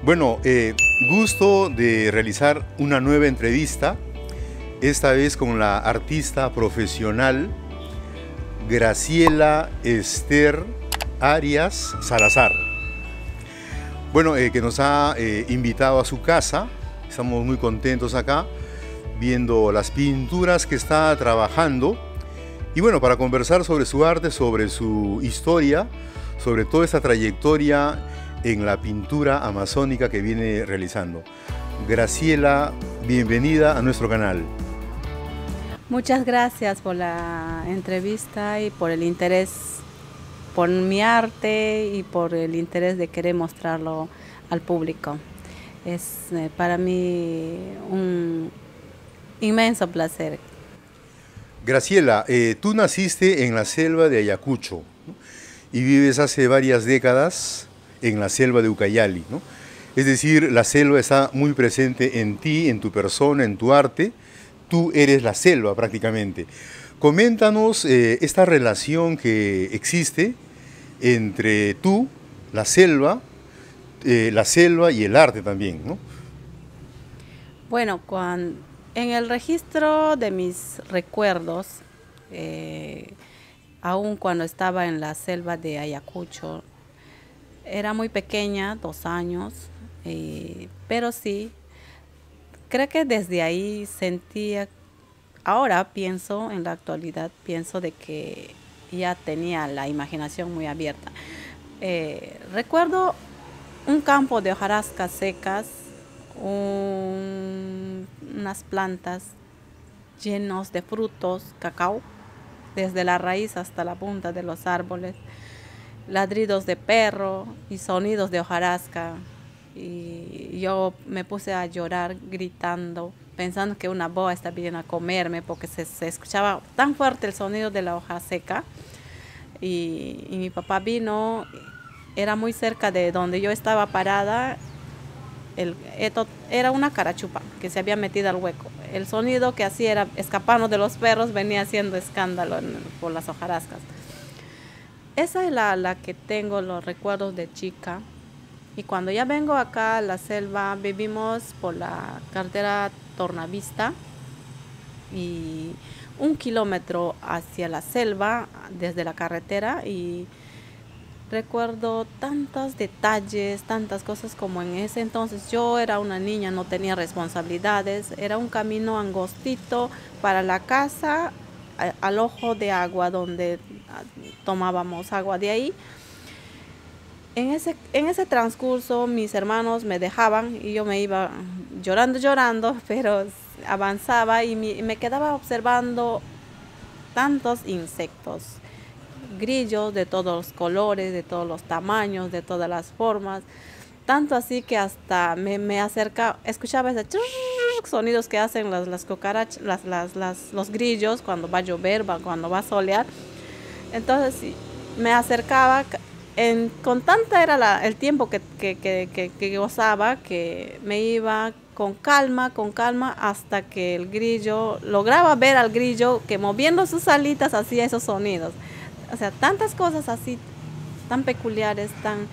Bueno, gusto de realizar una nueva entrevista, esta vez con la artista profesional Graciela Esther Arias Salazar. Bueno, que nos ha invitado a su casa. Estamos muy contentos acá, viendo las pinturas que está trabajando. Y bueno, para conversar sobre su arte, sobre su historia, sobre toda esta trayectoria en la pintura amazónica que viene realizando. Graciela, bienvenida a nuestro canal. Muchas gracias por la entrevista y por el interés por mi arte y por el interés de querer mostrarlo al público. Es para mí un inmenso placer. Graciela, tú naciste en la selva de Ayacucho, ¿no? Y vives hace varias décadas en la selva de Ucayali, ¿no? Es decir, la selva está muy presente en ti, en tu persona, en tu arte. Tú eres la selva prácticamente. Coméntanos esta relación que existe entre tú, la selva y el arte también, ¿no? Bueno, en el registro de mis recuerdos, aún cuando estaba en la selva de Ayacucho, era muy pequeña, 2 años, pero sí, creo que desde ahí sentía, ahora pienso, en la actualidad, pienso de que ya tenía la imaginación muy abierta. Recuerdo un campo de hojarascas secas, unas plantas llenos de frutos, cacao, desde la raíz hasta la punta de los árboles, ladridos de perro y sonidos de hojarasca. Y yo me puse a llorar gritando, pensando que una boa estaba bien a comerme, porque se escuchaba tan fuerte el sonido de la hoja seca. Y mi papá vino, era muy cerca de donde yo estaba parada. Era una carachupa que se había metido al hueco. El sonido que hacía era escapando de los perros, venía haciendo escándalo por las hojarascas. Esa es la que tengo los recuerdos de chica. Y cuando ya vengo acá a la selva, vivimos por la carretera Tornavista y 1 kilómetro hacia la selva desde la carretera, y recuerdo tantos detalles, tantas cosas como en ese entonces. Yo era una niña, no tenía responsabilidades, era un camino angostito para la casa, al ojo de agua donde tomábamos agua de ahí. En ese transcurso mis hermanos me dejaban y yo me iba llorando, pero avanzaba y me quedaba observando tantos insectos, grillos de todos los colores, de todos los tamaños, de todas las formas, tanto así que hasta me acercaba, escuchaba ese sonidos que hacen las cucarachas, los grillos cuando va a llover, cuando va a solear. Entonces me acercaba. Con tanta era el tiempo que gozaba, que me iba con calma, hasta que el grillo, lograba ver al grillo que moviendo sus alitas hacía esos sonidos. O sea, tantas cosas así, tan peculiares,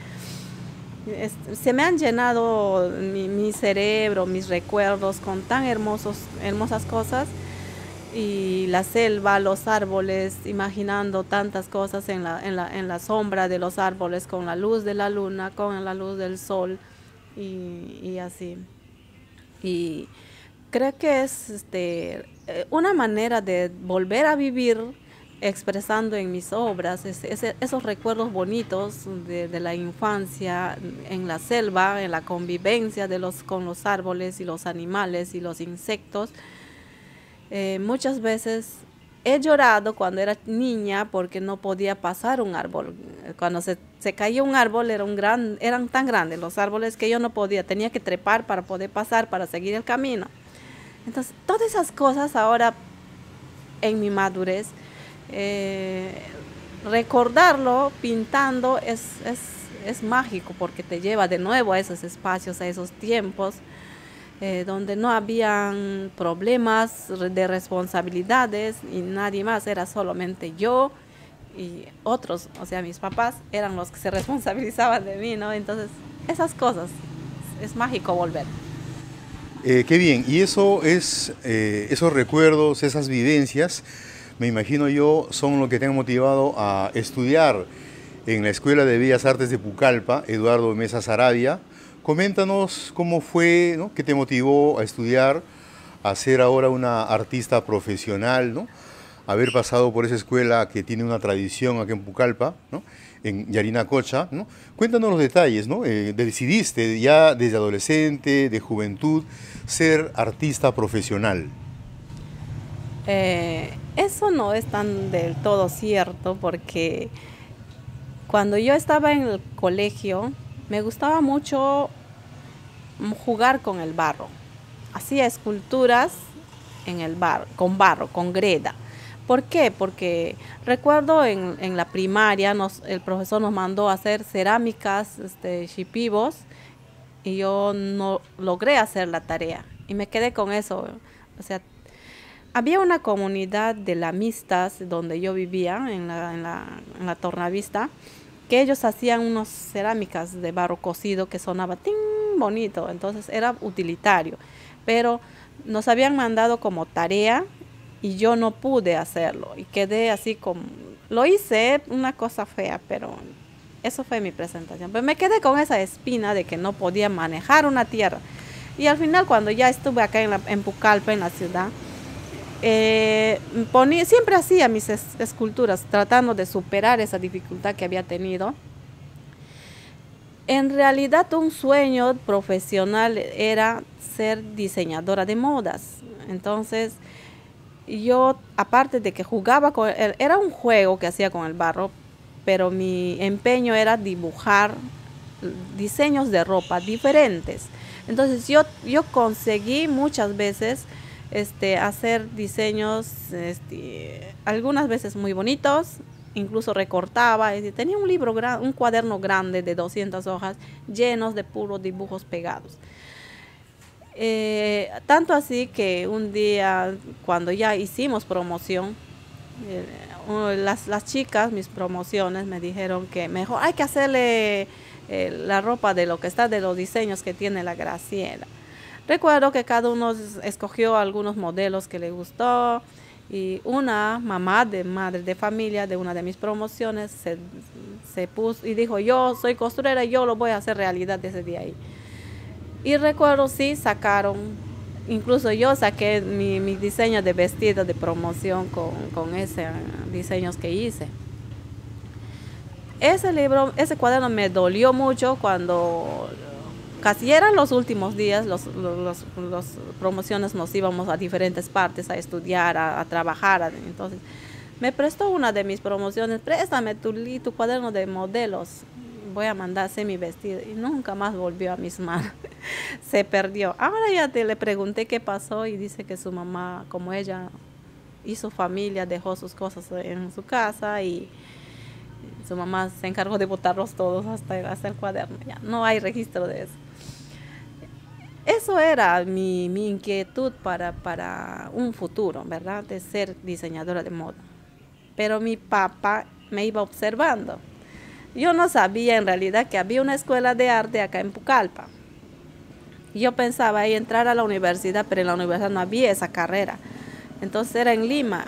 se me han llenado mi cerebro, mis recuerdos con tan hermosas cosas. Y la selva, los árboles, imaginando tantas cosas en la sombra de los árboles, con la luz de la luna, con la luz del sol y así. Y creo que es una manera de volver a vivir, expresando en mis obras esos recuerdos bonitos de la infancia en la selva, en la convivencia con los árboles y los animales y los insectos. Muchas veces he llorado cuando era niña porque no podía pasar un árbol. Cuando se caía un árbol eran tan grandes los árboles que yo no podía, tenía que trepar para poder pasar, para seguir el camino. Entonces, todas esas cosas ahora en mi madurez, recordarlo pintando es mágico, porque te lleva de nuevo a esos espacios, a esos tiempos. Donde no habían problemas de responsabilidades y nadie más, era solamente yo y otros, o sea, mis papás eran los que se responsabilizaban de mí, ¿no? Entonces, esas cosas es mágico volver. Qué bien, y eso es, esos recuerdos, esas vivencias, me imagino yo, son lo que te han motivado a estudiar en la Escuela de Bellas Artes de Pucallpa, Eduardo Mesa Saravia. Coméntanos cómo fue, ¿no? ¿Qué te motivó a estudiar, a ser ahora una artista profesional, ¿no? Haber pasado por esa escuela que tiene una tradición aquí en Pucallpa, ¿no? En Yarinacocha, ¿no? Cuéntanos los detalles, ¿no? Decidiste ya desde adolescente, de juventud, ser artista profesional. Eso no es tan del todo cierto porque cuando yo estaba en el colegio me gustaba mucho jugar con el barro. Hacía esculturas en el barro, con greda. ¿Por qué? Porque recuerdo en la primaria el profesor nos mandó a hacer cerámicas, chipivos, y yo no logré hacer la tarea y me quedé con eso. O sea, había una comunidad de lamistas donde yo vivía, en la Tornavista, que ellos hacían unas cerámicas de barro cocido que sonaba ¡ting! Bonito, entonces era utilitario, pero nos habían mandado como tarea y yo no pude hacerlo y quedé así como, lo hice, una cosa fea, pero eso fue mi presentación. Pero me quedé con esa espina de que no podía manejar una tierra. Y al final, cuando ya estuve acá en Pucallpa, en la ciudad, siempre hacía mis esculturas, tratando de superar esa dificultad que había tenido. En realidad, un sueño profesional era ser diseñadora de modas. Entonces, yo, aparte de que jugaba con él, era un juego que hacía con el barro, pero mi empeño era dibujar diseños de ropa diferentes. Entonces yo conseguí muchas veces hacer diseños, algunas veces muy bonitos, incluso recortaba, tenía un libro, un cuaderno grande de 200 hojas llenos de puros dibujos pegados. Tanto así que un día, cuando ya hicimos promoción, las chicas, mis promociones, me dijeron que mejor hay que hacerle la ropa de lo que está, de los diseños que tiene la Graciela. Recuerdo que cada uno escogió algunos modelos que le gustó y una madre de familia de una de mis promociones se puso y dijo: yo soy costurera y yo lo voy a hacer realidad desde día ahí. Y recuerdo, sí, incluso yo saqué mi diseño de vestido de promoción con esos diseños que hice. Ese cuaderno me dolió mucho cuando casi eran los últimos días, los promociones nos íbamos a diferentes partes a estudiar, a trabajar. Entonces me prestó una de mis promociones: préstame tu cuaderno de modelos, voy a mandar hacer mi vestido. Y nunca más volvió a mis manos. Se perdió. Ahora ya le pregunté qué pasó y dice que su mamá, como ella y su familia, dejó sus cosas en su casa y su mamá se encargó de botarlos todos hasta el cuaderno. Ya no hay registro de eso. Eso era mi inquietud para un futuro, ¿verdad? De ser diseñadora de moda. Pero mi papá me iba observando. Yo no sabía en realidad que había una escuela de arte acá en Pucallpa. Yo pensaba en entrar a la universidad, pero en la universidad no había esa carrera. Entonces era en Lima,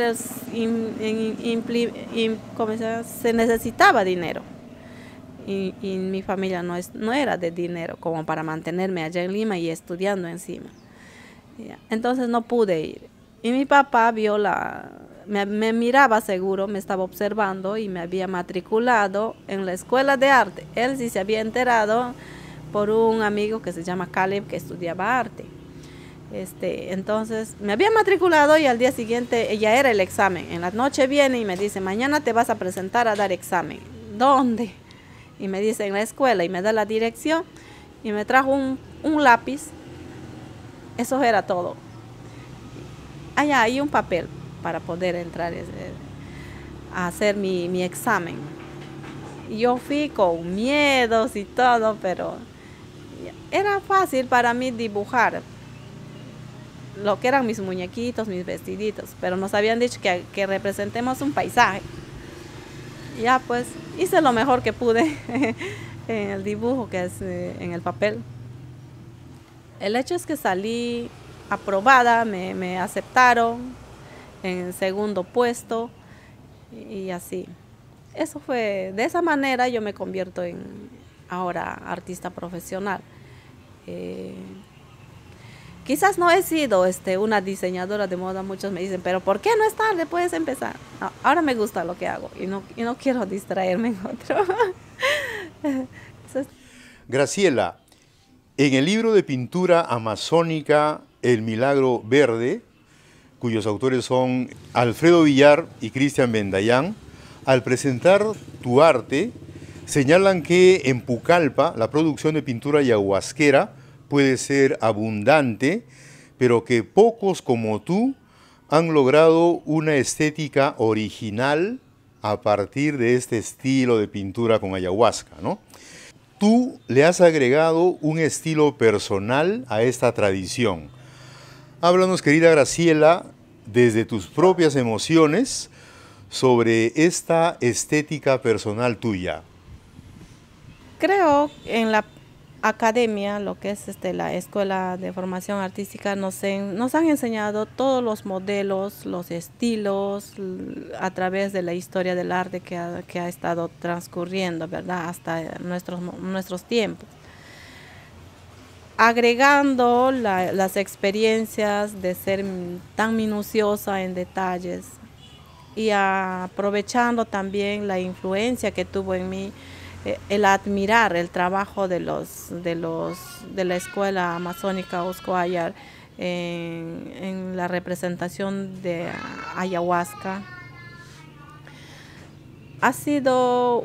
se necesitaba dinero. Y mi familia no era de dinero como para mantenerme allá en Lima y estudiando encima. Entonces no pude ir. Y mi papá vio me miraba seguro, me estaba observando y me había matriculado en la escuela de arte. Él sí se había enterado por un amigo que se llama Caleb, que estudiaba arte. Entonces me había matriculado y al día siguiente ya era el examen. En la noche viene y me dice: mañana te vas a presentar a dar examen. ¿Dónde? Y me dice: en la escuela, y me da la dirección y me trajo un lápiz. Eso era todo. Allá hay un papel para poder entrar a hacer mi examen. Yo fui con miedos y todo, pero era fácil para mí dibujar lo que eran mis muñequitos, mis vestiditos, pero nos habían dicho que representemos un paisaje. Ya pues hice lo mejor que pude en el dibujo, que es en el papel. El hecho es que salí aprobada, me aceptaron en segundo puesto y así. Eso fue, de esa manera yo me convierto en ahora artista profesional. Quizás no he sido una diseñadora de moda, muchos me dicen, pero ¿por qué no es tarde? Puedes empezar. No, ahora me gusta lo que hago y no quiero distraerme en otro. Graciela, en el libro de pintura amazónica El Milagro Verde, cuyos autores son Alfredo Villar y Cristian Bendayán, al presentar tu arte, señalan que en Pucallpa la producción de pintura ayahuasquera puede ser abundante, pero que pocos como tú han logrado una estética original a partir de este estilo de pintura con ayahuasca, ¿no? Tú le has agregado un estilo personal a esta tradición. Háblanos, querida Graciela, desde tus propias emociones sobre esta estética personal tuya. Creo en la academia, lo que es la Escuela de Formación Artística, nos han enseñado todos los modelos, los estilos, a través de la historia del arte que ha estado transcurriendo, ¿verdad?, hasta nuestros tiempos. Agregando las experiencias de ser tan minuciosa en detalles y aprovechando también la influencia que tuvo en mí el admirar el trabajo de la Escuela Amazónica Ushuaia en la representación de ayahuasca. Ha sido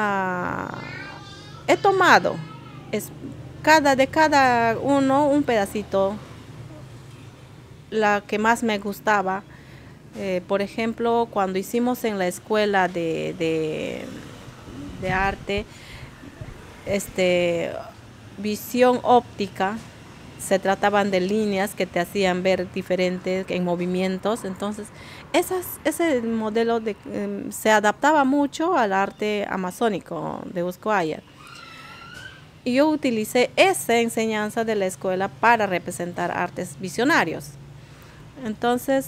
he tomado de cada uno un pedacito, la que más me gustaba. Por ejemplo, cuando hicimos en la escuela de arte, visión óptica, se trataban de líneas que te hacían ver diferentes en movimientos. Entonces, ese modelo se adaptaba mucho al arte amazónico de Ushuaia. Y yo utilicé esa enseñanza de la escuela para representar artes visionarios. Entonces,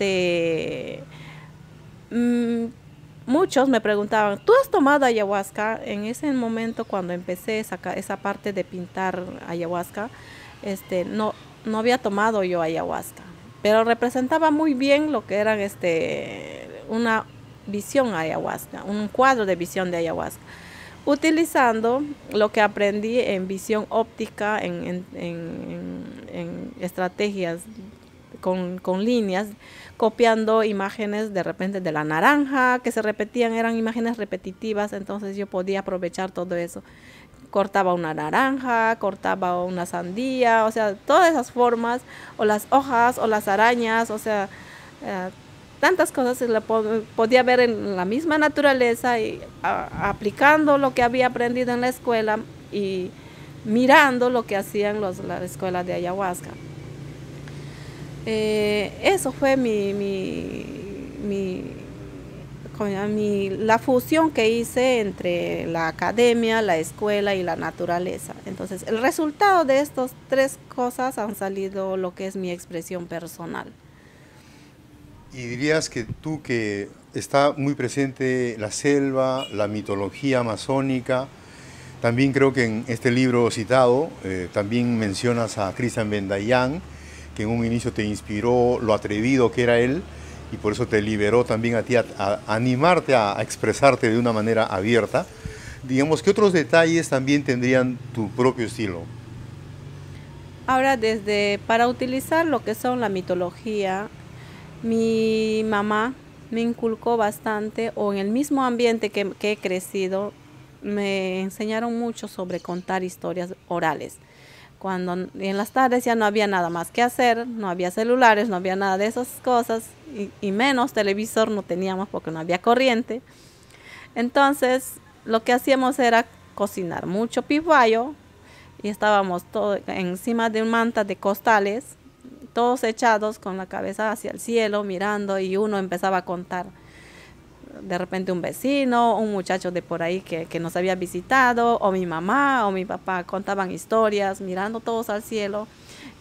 muchos me preguntaban, ¿tú has tomado ayahuasca? En ese momento, cuando empecé esa parte de pintar ayahuasca, no había tomado yo ayahuasca, pero representaba muy bien lo que era una visión ayahuasca, un cuadro de visión de ayahuasca, utilizando lo que aprendí en visión óptica, en estrategias con líneas, copiando imágenes de repente de la naranja que se repetían, eran imágenes repetitivas. Entonces yo podía aprovechar todo eso. Cortaba una naranja, cortaba una sandía, o sea, todas esas formas, o las hojas, o las arañas, o sea, tantas cosas se podía ver en la misma naturaleza, y aplicando lo que había aprendido en la escuela y mirando lo que hacían la escuela de ayahuasca. Eso fue la fusión que hice entre la academia, la escuela y la naturaleza. Entonces, el resultado de estas tres cosas han salido lo que es mi expresión personal. Y dirías que tú, que está muy presente la selva, la mitología amazónica, también creo que en este libro citado también mencionas a Cristian Bendayán, que en un inicio te inspiró lo atrevido que era él, y por eso te liberó también a ti a animarte a expresarte de una manera abierta. Digamos, ¿qué otros detalles también tendrían tu propio estilo? Ahora, para utilizar lo que son la mitología, mi mamá me inculcó bastante, o en el mismo ambiente que he crecido, me enseñaron mucho sobre contar historias orales. Cuando en las tardes ya no había nada más que hacer, no había celulares, no había nada de esas cosas, y menos televisor no teníamos porque no había corriente. Entonces, lo que hacíamos era cocinar mucho pipayo, y estábamos todos encima de un manta de costales, todos echados con la cabeza hacia el cielo, mirando, y uno empezaba a contar. De repente un vecino, un muchacho de por ahí que nos había visitado, o mi mamá o mi papá contaban historias, mirando todos al cielo.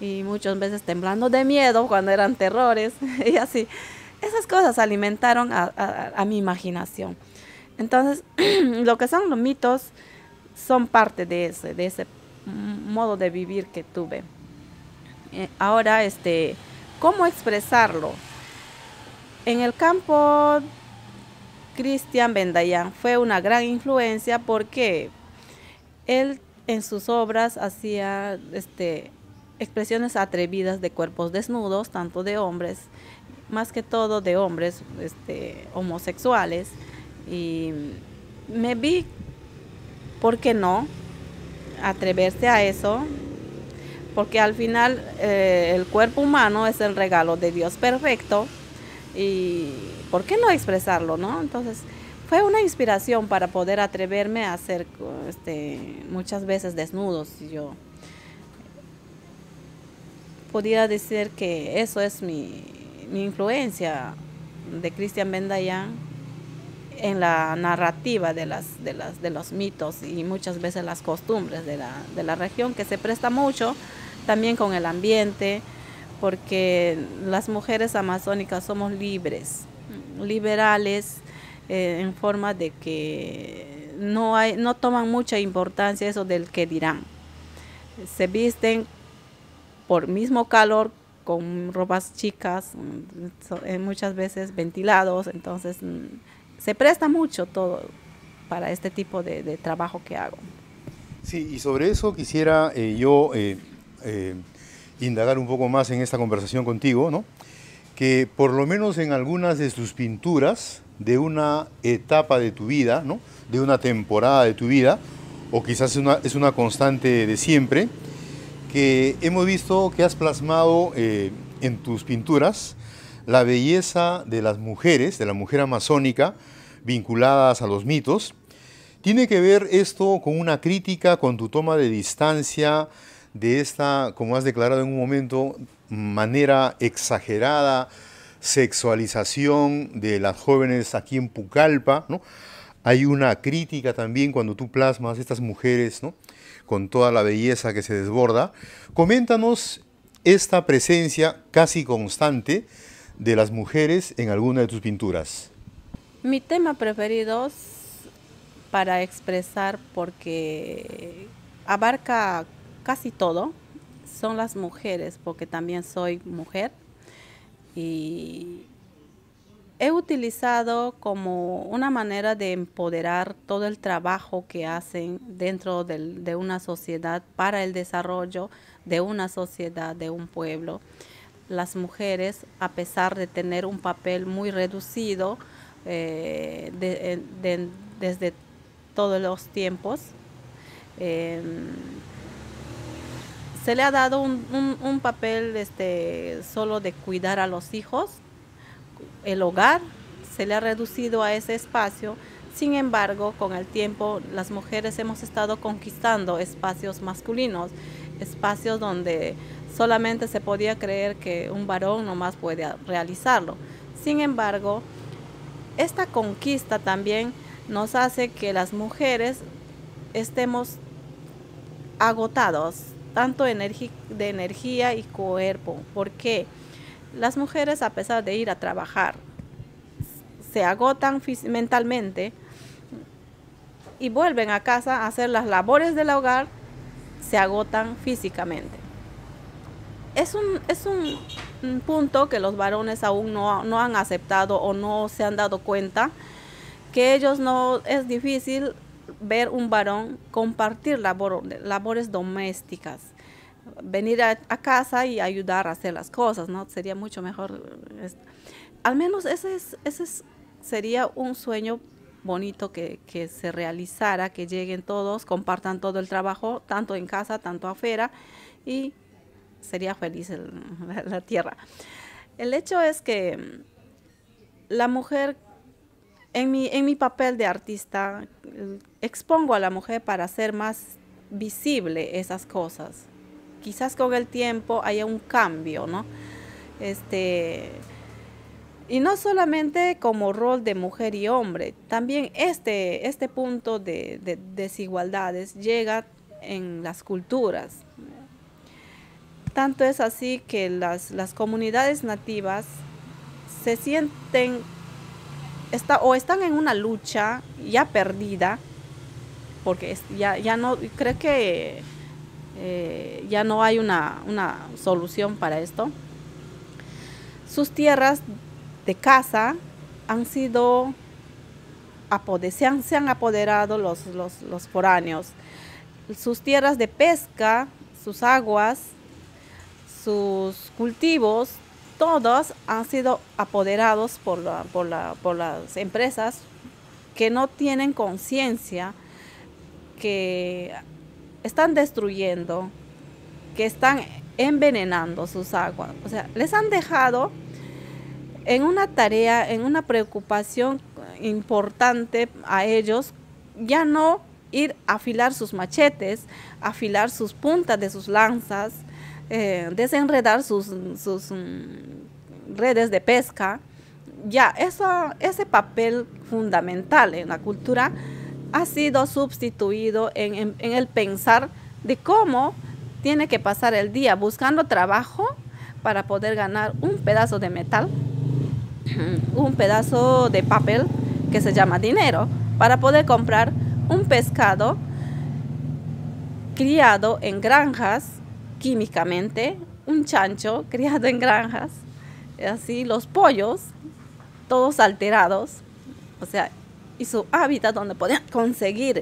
y muchas veces temblando de miedo cuando eran terrores y así. Esas cosas alimentaron a mi imaginación. Entonces, lo que son los mitos son parte de ese modo de vivir que tuve. Ahora, ¿cómo expresarlo? En el campo, Cristian Ben-Dayan fue una gran influencia porque él en sus obras hacía expresiones atrevidas de cuerpos desnudos, tanto de hombres, más que todo de hombres homosexuales. Y me vi, ¿por qué no?, atreverse a eso, porque al final el cuerpo humano es el regalo de Dios perfecto, y ¿por qué no expresarlo, no? Entonces fue una inspiración para poder atreverme a hacer muchas veces desnudos. Yo podría decir que eso es mi influencia de Cristian Ben-Dayan en la narrativa de los mitos y muchas veces las costumbres de la región, que se presta mucho también con el ambiente, porque las mujeres amazónicas somos libres, liberales, en forma de que no toman mucha importancia eso del que dirán. Se visten por mismo calor, con ropas chicas, muchas veces ventilados, entonces se presta mucho todo para este tipo de trabajo que hago. Sí, y sobre eso quisiera yo indagar un poco más en esta conversación contigo, ¿no? Que por lo menos en algunas de tus pinturas, de una etapa de tu vida, ¿no?, de una temporada de tu vida, o quizás es una constante de siempre, que hemos visto que has plasmado en tus pinturas la belleza de las mujeres, de la mujer amazónica, vinculadas a los mitos. ¿Tiene que ver esto con una crítica, con tu toma de distancia de esta, como has declarado en un momento, manera exagerada, sexualización de las jóvenes aquí en Pucallpa, ¿no? Hay una crítica también cuando tú plasmas estas mujeres, ¿no?, con toda la belleza que se desborda. Coméntanos esta presencia casi constante de las mujeres en alguna de tus pinturas. Mi tema preferido para expresar, porque abarca casi todo, son las mujeres, porque también soy mujer y he utilizado como una manera de empoderar todo el trabajo que hacen dentro de una sociedad para el desarrollo de una sociedad, de un pueblo. Las mujeres, a pesar de tener un papel muy reducido desde todos los tiempos, se le ha dado un papel solo de cuidar a los hijos. El hogar se le ha reducido a ese espacio. Sin embargo, con el tiempo, las mujeres hemos estado conquistando espacios masculinos, espacios donde solamente se podía creer que un varón nomás puede realizarlo. Sin embargo, esta conquista también nos hace que las mujeres estemos agotados, tanto de energía y cuerpo. ¿Por qué? Las mujeres, a pesar de ir a trabajar, se agotan mentalmente y vuelven a casa a hacer las labores del hogar, se agotan físicamente. Es un punto que los varones aún no han aceptado o no se han dado cuenta, que ellos no, es difícil ver un varón compartir labores domésticas, venir a casa y ayudar a hacer las cosas, ¿no? Sería mucho mejor. Al menos ese sería un sueño bonito que se realizara, que lleguen todos, compartan todo el trabajo, tanto en casa, tanto afuera, y sería feliz la tierra. El hecho es que la mujer, en mi papel de artista, expongo a la mujer para hacer más visible esas cosas. Quizás con el tiempo haya un cambio, ¿no? Y no solamente como rol de mujer y hombre, también este punto de desigualdades llega en las culturas. Tanto es así que las comunidades nativas se sienten o están en una lucha ya perdida, porque ya no, creo que ya no hay una solución para esto. Sus tierras de caza han sido se han apoderado los foráneos. Sus tierras de pesca, sus aguas, sus cultivos, todos han sido apoderados por las empresas que no tienen conciencia, que están destruyendo, que están envenenando sus aguas. O sea, les han dejado en una tarea, en una preocupación importante a ellos, ya no ir a afilar sus machetes, afilar sus puntas de sus lanzas, desenredar sus redes de pesca. Ya ese papel fundamental en la cultura ha sido sustituido en el pensar de cómo tiene que pasar el día buscando trabajo para poder ganar un pedazo de metal, un pedazo de papel que se llama dinero, para poder comprar un pescado criado en granjas químicamente, un chancho criado en granjas, así los pollos, todos alterados, o sea, y su hábitat donde podían conseguir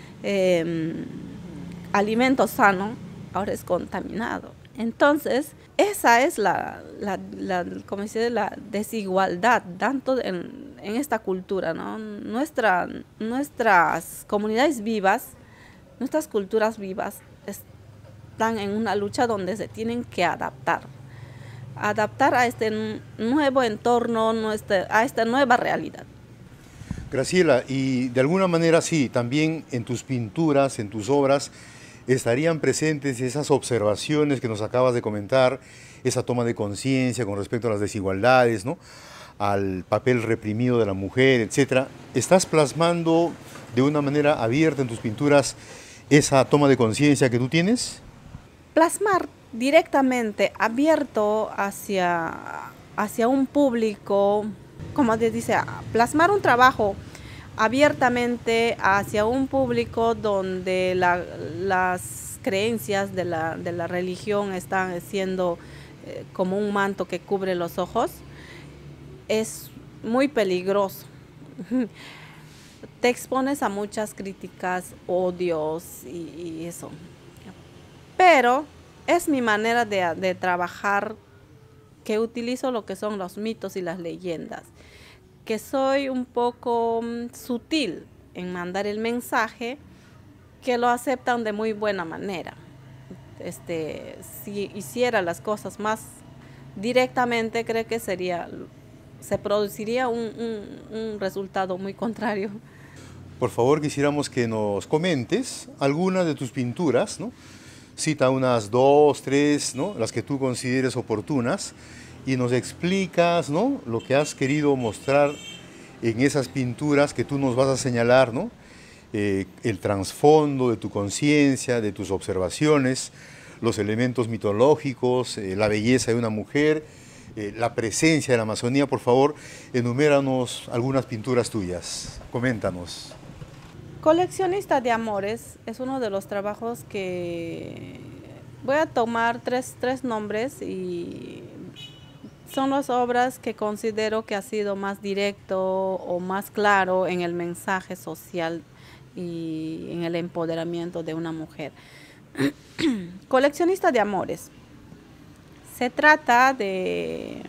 alimento sano, ahora es contaminado. Entonces, esa es como dice, la desigualdad, tanto en esta cultura, ¿no? Nuestras comunidades vivas, nuestras culturas vivas, están en una lucha donde se tienen que adaptar a este nuevo entorno, a esta nueva realidad. Graciela, y de alguna manera sí, también en tus pinturas, en tus obras, estarían presentes esas observaciones que nos acabas de comentar, esa toma de conciencia con respecto a las desigualdades, ¿no?, al papel reprimido de la mujer, etc. ¿Estás plasmando de una manera abierta en tus pinturas esa toma de conciencia que tú tienes? Plasmar directamente, abierto hacia un público, como te dice, plasmar un trabajo abiertamente hacia un público donde las creencias de la religión están siendo como un manto que cubre los ojos, es muy peligroso. Te expones a muchas críticas, odios y eso. Pero es mi manera de trabajar, que utilizo lo que son los mitos y las leyendas, que soy un poco sutil en mandar el mensaje, que lo aceptan de muy buena manera. Si hiciera las cosas más directamente, creo que se produciría un resultado muy contrario. Por favor, quisiéramos que nos comentes algunas de tus pinturas, ¿no? Cita unas 2, 3, ¿no?, las que tú consideres oportunas, y nos explicas, ¿no?, lo que has querido mostrar en esas pinturas que tú nos vas a señalar, ¿no?, el trasfondo de tu conciencia, de tus observaciones, los elementos mitológicos, la belleza de una mujer, la presencia de la Amazonía. Por favor, enuméranos algunas pinturas tuyas, coméntanos. Coleccionista de amores es uno de los trabajos que voy a tomar tres nombres, y son las obras que considero que ha sido más directo o más claro en el mensaje social y en el empoderamiento de una mujer. Coleccionista de amores. Se trata de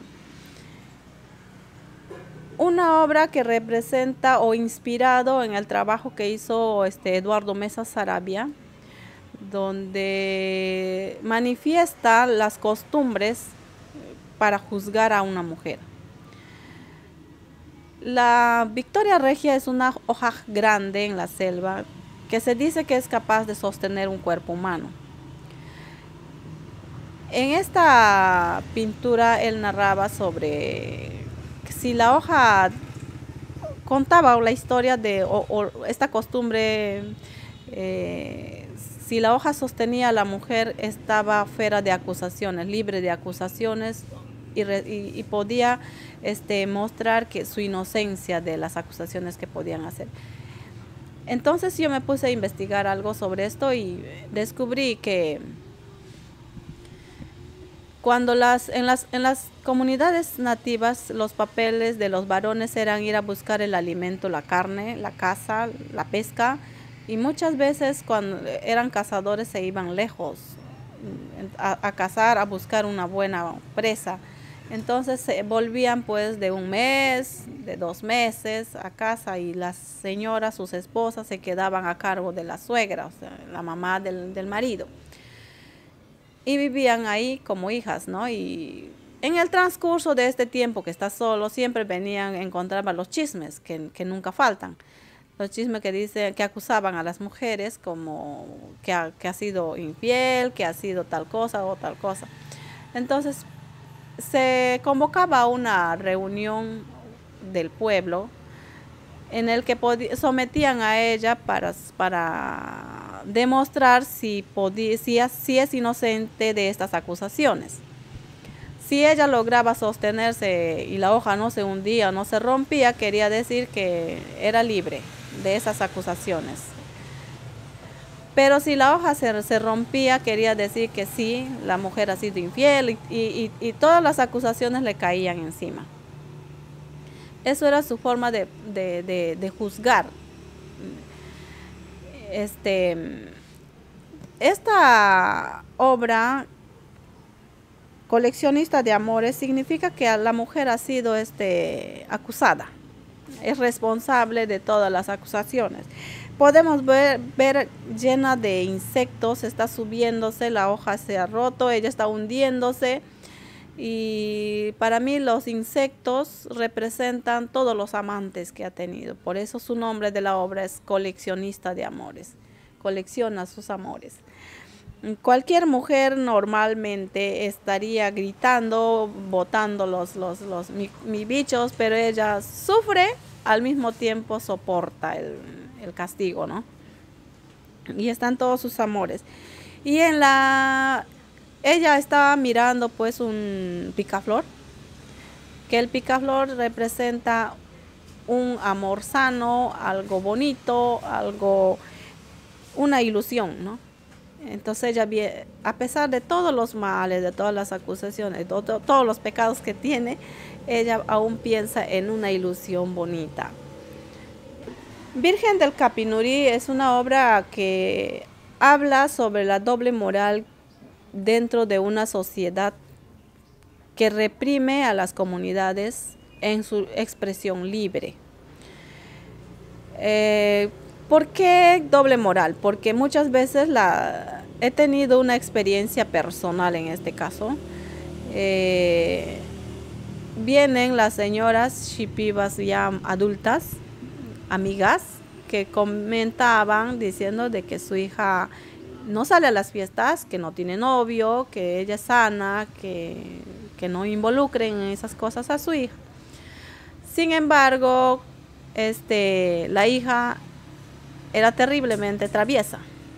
una obra que representa o inspirado en el trabajo que hizo Eduardo Mesa Sarabia, donde manifiesta las costumbres para juzgar a una mujer. La Victoria Regia es una hoja grande en la selva que se dice que es capaz de sostener un cuerpo humano. En esta pintura él narraba sobre si la hoja contaba la historia de esta costumbre, si la hoja sostenía, la mujer estaba fuera de acusaciones, libre de acusaciones y podía mostrar que su inocencia de las acusaciones que podían hacer. Entonces yo me puse a investigar algo sobre esto y descubrí que cuando en las comunidades nativas los papeles de los varones eran ir a buscar el alimento, la carne, la caza, la pesca, y muchas veces cuando eran cazadores se iban lejos a cazar, a buscar una buena presa. Entonces se volvían pues de un mes, de 2 meses a casa, y las señoras, sus esposas, se quedaban a cargo de la suegra, o sea, la mamá del marido. Y vivían ahí como hijas, ¿no? Y en el transcurso de este tiempo que está solo, siempre encontraban los chismes que nunca faltan. Los chismes que acusaban a las mujeres como que ha sido infiel, que ha sido tal cosa o tal cosa. Entonces se convocaba una reunión del pueblo en el que sometían a ella para demostrar si es inocente de estas acusaciones. Si ella lograba sostenerse y la hoja no se hundía, no se rompía, quería decir que era libre de esas acusaciones. Pero si la hoja se rompía, quería decir que sí, la mujer ha sido infiel y todas las acusaciones le caían encima. Eso era su forma de juzgar. Esta obra, Coleccionista de Amores, significa que la mujer ha sido acusada, es responsable de todas las acusaciones. Podemos ver llena de insectos, está subiéndose, la hoja se ha roto, ella está hundiéndose. Y para mí los insectos representan todos los amantes que ha tenido. Por eso su nombre de la obra es Coleccionista de Amores. Colecciona sus amores. Cualquier mujer normalmente estaría gritando, botando mis bichos, pero ella sufre, al mismo tiempo soporta el castigo, ¿no? Y están todos sus amores. Y ella estaba mirando pues un picaflor, que el picaflor representa un amor sano, algo bonito, una ilusión, ¿no? Entonces ella, a pesar de todos los males, de todas las acusaciones, de todos los pecados que tiene, ella aún piensa en una ilusión bonita. Virgen del Capinurí es una obra que habla sobre la doble moral dentro de una sociedad que reprime a las comunidades en su expresión libre. ¿Por qué doble moral? Porque muchas veces he tenido una experiencia personal en este caso. Vienen las señoras shipibas ya adultas, amigas, que comentaban diciendo de que su hija no sale a las fiestas, que no tiene novio, que ella es sana, que no involucren en esas cosas a su hija. Sin embargo, la hija era terriblemente traviesa.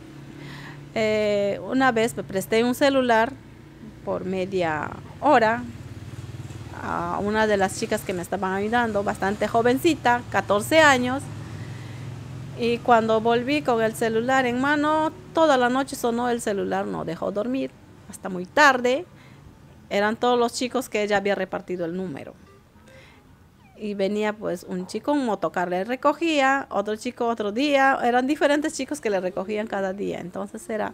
Una vez me presté un celular por media hora a una de las chicas que me estaban ayudando, bastante jovencita, 14 años. Y cuando volví con el celular en mano, toda la noche sonó el celular, no dejó dormir, hasta muy tarde. Eran todos los chicos que ella había repartido el número. Y venía pues un chico, un motocar le recogía, otro chico otro día, eran diferentes chicos que le recogían cada día. Entonces era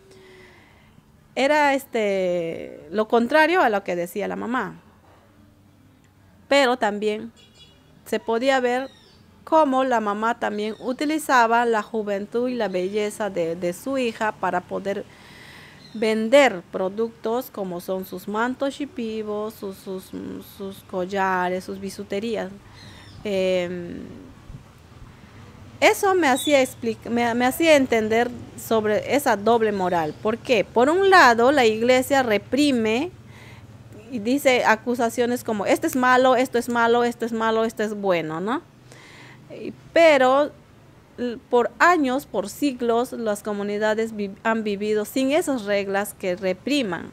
lo contrario a lo que decía la mamá. Pero también se podía ver cómo la mamá también utilizaba la juventud y la belleza de su hija para poder vender productos como son sus mantos shipibos, sus collares, sus bisuterías. Eso me hacía entender sobre esa doble moral. ¿Por qué? Por un lado, la iglesia reprime y dice acusaciones como este es malo, esto es malo, esto es malo, esto es bueno, ¿no? Pero por años, por siglos, las comunidades han vivido sin esas reglas que repriman.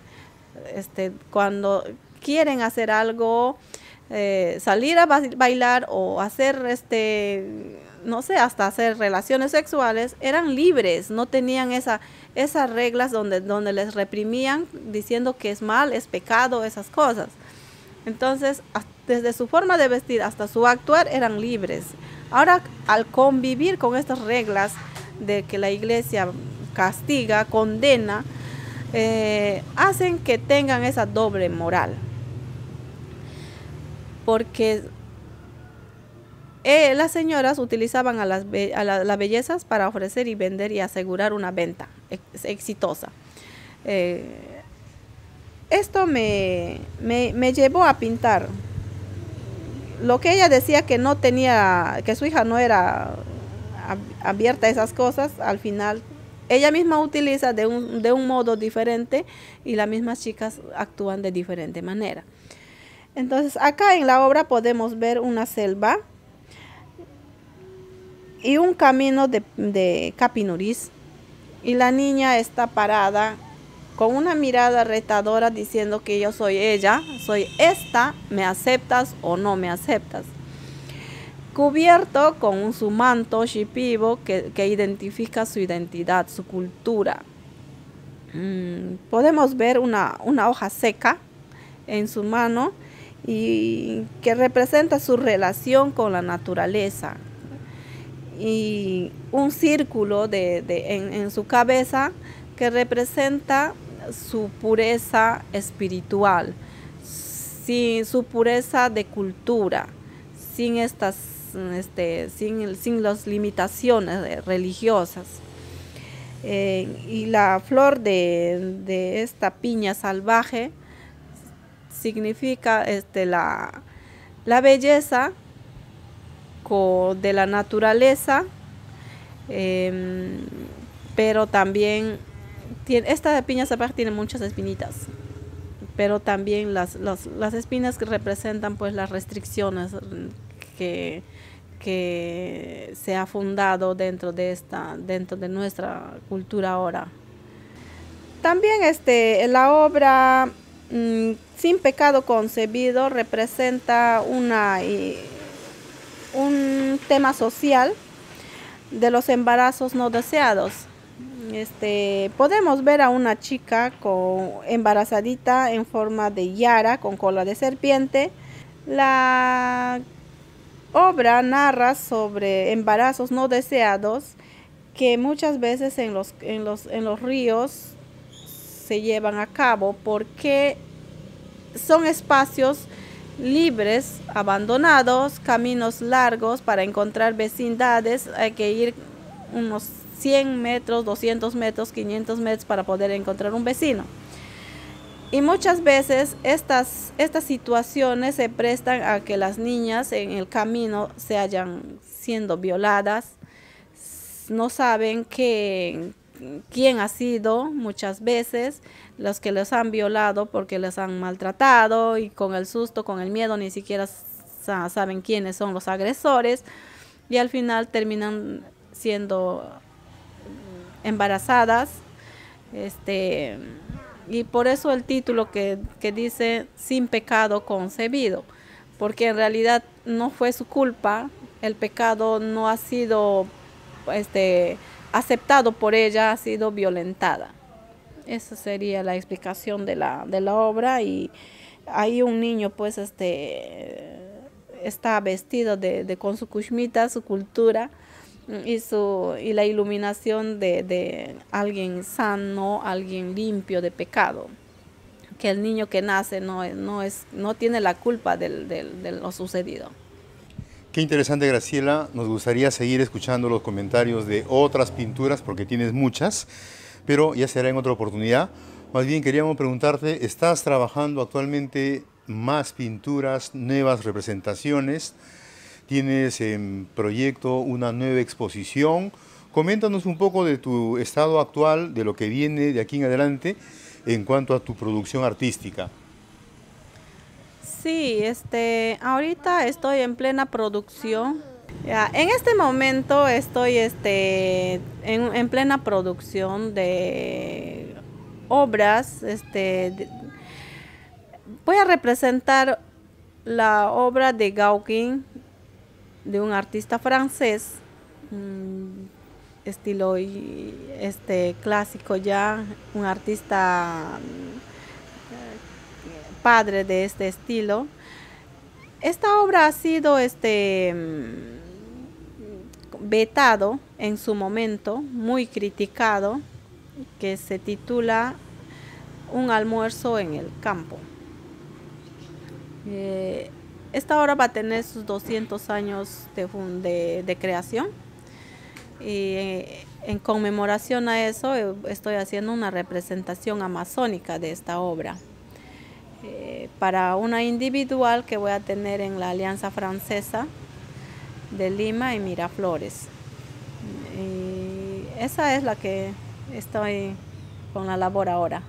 Cuando quieren hacer algo, salir a bailar o hacer, no sé, hasta hacer relaciones sexuales, eran libres, no tenían esas reglas donde les reprimían diciendo que es mal, es pecado, esas cosas. Entonces, desde su forma de vestir hasta su actuar eran libres. Ahora, al convivir con estas reglas de que la iglesia castiga, condena, hacen que tengan esa doble moral. Porque las señoras utilizaban a las bellezas para ofrecer y vender y asegurar una venta exitosa. Esto me llevó a pintar. Lo que ella decía que no tenía, que su hija no era abierta a esas cosas, al final ella misma utiliza de un modo diferente y las mismas chicas actúan de diferente manera. Entonces acá en la obra podemos ver una selva y un camino de Capinurís, y la niña está parada con una mirada retadora diciendo que yo soy ella, soy esta, ¿me aceptas o no me aceptas? Cubierto con su manto shipibo que identifica su identidad, su cultura. Podemos ver una hoja seca en su mano y que representa su relación con la naturaleza. Y un círculo en su cabeza que representa su pureza espiritual, sin su pureza de cultura, sin las limitaciones religiosas. Y la flor de esta piña salvaje significa la belleza de la naturaleza, pero también esta piña salvaje tiene muchas espinitas, pero también las espinas que representan pues las restricciones que se ha fundado dentro de nuestra cultura ahora. También la obra Sin pecado concebido representa un tema social de los embarazos no deseados. Podemos ver a una chica embarazadita en forma de yara con cola de serpiente. La obra narra sobre embarazos no deseados que muchas veces en los ríos se llevan a cabo porque son espacios libres, abandonados, caminos largos para encontrar vecindades. Hay que ir unos 100 metros, 200 metros, 500 metros para poder encontrar un vecino. Y muchas veces estas situaciones se prestan a que las niñas en el camino se hayan siendo violadas, no saben quién ha sido muchas veces los que les han violado porque les han maltratado, y con el susto, con el miedo, ni siquiera saben quiénes son los agresores, y al final terminan siendo embarazadas. Y por eso el título que dice Sin pecado concebido, porque en realidad no fue su culpa, el pecado no ha sido aceptado por ella, ha sido violentada. Esa sería la explicación de la obra. Y ahí un niño pues está vestido con su kushmita, su cultura, y la iluminación de alguien sano, alguien limpio de pecado, que el niño que nace no tiene la culpa de lo sucedido. Qué interesante, Graciela. Nos gustaría seguir escuchando los comentarios de otras pinturas porque tienes muchas, pero ya será en otra oportunidad. Más bien queríamos preguntarte, ¿estás trabajando actualmente más pinturas, nuevas representaciones? ¿Tienes en proyecto una nueva exposición? Coméntanos un poco de tu estado actual, de lo que viene de aquí en adelante en cuanto a tu producción artística. Sí, ahorita estoy en plena producción Ya, en este momento estoy en plena producción de obras. Voy a representar la obra de Gauguin, de un artista francés, estilo clásico ya, un artista padre de este estilo. Esta obra ha sido vetado en su momento, muy criticado, que se titula Un almuerzo en el campo. Esta obra va a tener sus 200 años de creación y en conmemoración a eso estoy haciendo una representación amazónica de esta obra para una individual que voy a tener en la Alianza Francesa de Lima y Miraflores. Y esa es la que estoy con la labor ahora.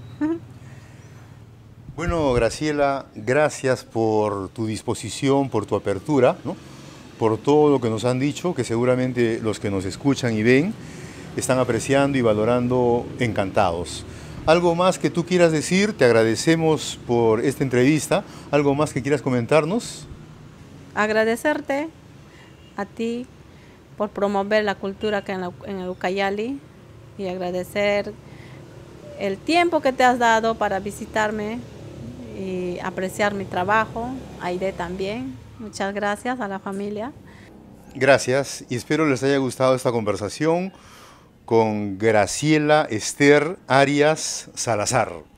Bueno, Graciela, gracias por tu disposición, por tu apertura, ¿no? Por todo lo que nos han dicho, que seguramente los que nos escuchan y ven están apreciando y valorando encantados. ¿Algo más que tú quieras decir? Te agradecemos por esta entrevista. ¿Algo más que quieras comentarnos? Agradecerte a ti por promover la cultura acá en el Ucayali y agradecer el tiempo que te has dado para visitarme y apreciar mi trabajo. Aide también. Muchas gracias a la familia. Gracias y espero les haya gustado esta conversación con Graciela Esther Arias Salazar.